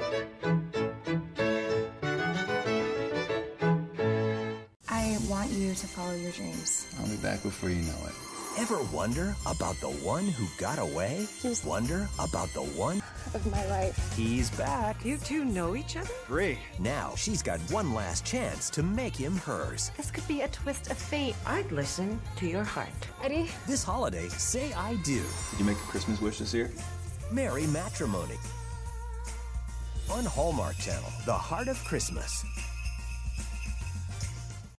I want you to follow your dreams. I'll be back before you know it. Ever wonder about the one who got away? Wonder about the one Of my life. he's back. You two know each other? Brie. Now she's got one last chance to make him hers. This could be a twist of fate. I'd listen to your heart. Ready? This holiday, say I do. Did you make a Christmas wish this year? Marry Matrimony. On Hallmark Channel, The Heart of Christmas.